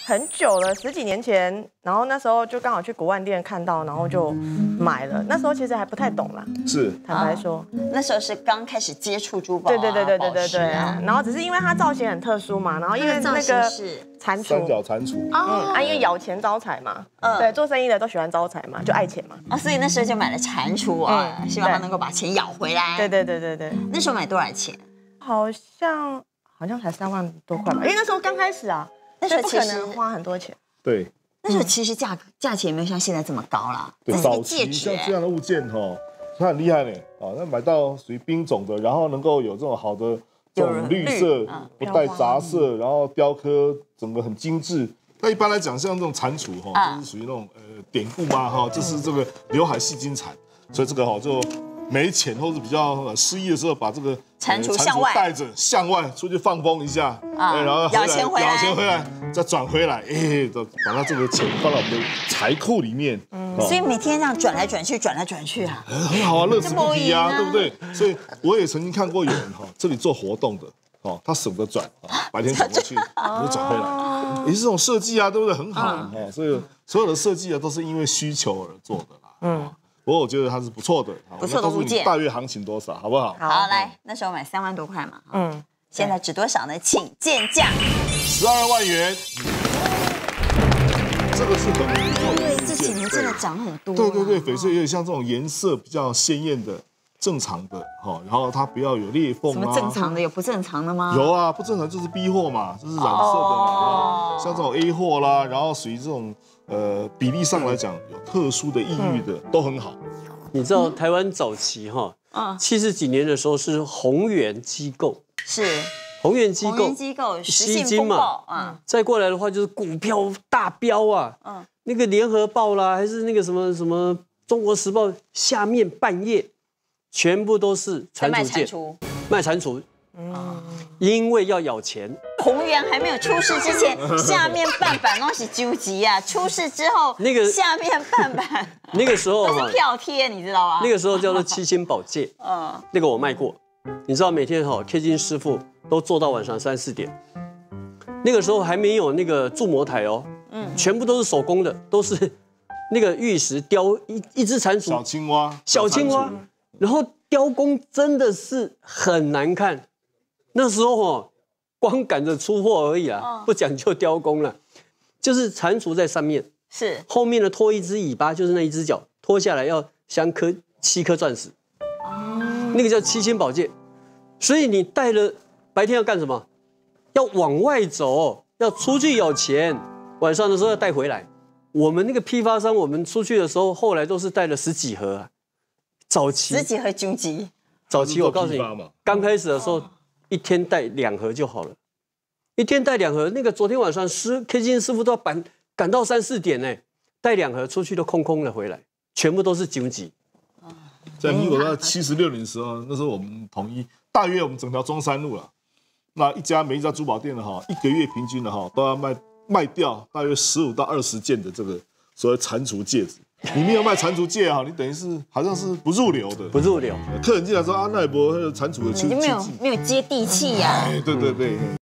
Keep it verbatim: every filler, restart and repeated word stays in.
很久了，十几年前，然后那时候就刚好去国万店看到，然后就买了。那时候其实还不太懂啦， 是坦白说， 啊、那时候是刚开始接触珠宝、啊， 对对对对对对对。 啊、 然后只是因为它造型很特殊嘛，然后因为那个是蟾蜍， 三角蟾蜍， 嗯啊，因为咬钱招财嘛， 嗯， 对，做生意的都喜欢招财嘛，就爱钱嘛， 啊，所以那时候就买了蟾蜍啊，嗯、希望它能够把钱咬回来。 对对对对对。 那时候买多少钱？ 好像好像才三万多块吧，因为那时候刚开始啊， 那时候不可能花很多钱。 对， 那时候其实价格价钱没有像现在这么高啦。 对， 早期像这样的物件哈，它很厉害呢。啊，那买到属于冰种的，然后能够有这种好的这种绿色，不带杂色，然后雕刻整个很精致。那一般来讲，像这种蟾蜍哈，就是属于那种呃典故嘛哈，就是这个刘海细金蟾，所以这个哈就没钱或者比较失意的时候，把这个蟾蜍向外带着向外出去放风一下， 啊， 然后咬钱回来， 咬钱回来，再转回来，哎，把它这个钱放到我们的财库里面。 所以每天这样转来转去，转来转去啊， 很好啊，乐此不疲啊，对不对？所以我也曾经看过有人哈，这里做活动的哦，他舍不得转，白天转过去，又转回来，也是这种设计啊，对不对？很好啊，所以所有的设计啊，都是因为需求而做的啦。嗯。不过我觉得它是不错的， 不错的物件。 大约行情多少，好不好？ 好，来，那时候买三万多块嘛，嗯，现在值多少呢？请见价。 十二万元。这个是很不错的， 对，这几年真的涨很多。 对对对，翡翠有点像这种颜色比较鲜艳的、正常的哈，然后它不要有裂缝啊。 什么正常的有不正常的吗？ 有啊，不正常就是 B 货嘛，就是染色的嘛，像这种 A 货啦，然后属于这种。呃，比例上来讲，有特殊的意义的、嗯、都很好。 你知道台湾早期哈，嗯，七十几年的时候是宏源机构， 是宏源机构， 宏源机构吸金嘛， 嗯，再过来的话就是股票大飙啊，嗯，那个联合报啦，还是那个什么什么中国时报下面半页，全部都是蟾蜍界，卖蟾蜍。嗯，因为要咬钱。 宏源还没有出事之前，下面半版都是纠集啊。出事之后， 那个下面半版那个时候都是票贴，你知道吗？ 那个时候叫做七星宝戒，嗯，那个我卖过。你知道每天哈 K 金师傅都做到晚上三四点。那个时候还没有那个铸模台哦，嗯，全部都是手工的，都是那个玉石雕一一只蟾蜍， 小青蛙， 小青蛙，然后雕工真的是很难看。那时候哦，光赶着出货而已啊，哦、不讲究雕工了，就是蟾蜍在上面， 是后面的拖一只尾巴，就是那一只脚拖下来要镶颗七颗钻石，哦，那个叫七星宝戒。所以你带了白天要干什么？要往外走，要出去咬钱，晚上的时候要带回来。我们那个批发商，我们出去的时候，后来都是带了十几盒啊。早期十几盒究极， 早期我告诉你，刚开始的时候。一天带两盒就好了，一天带两盒。那个昨天晚上师 K 金师傅都要赶赶到三四点呢，带两盒出去都空空的回来，全部都是究极。 在民国在七十六年的时候，那时候我们统一，大约我们整条中山路了，那一家每一家珠宝店的哈，一个月平均的哈都要卖卖掉大约十五到二十件的这个所谓蟾蜍戒指。你没有卖蟾蜍戒哈，你等于是好像是不入流的， 不入流。 客人进来说啊，那一波蟾蜍的， 你就没有没有接地气呀、啊。 哎，对对对。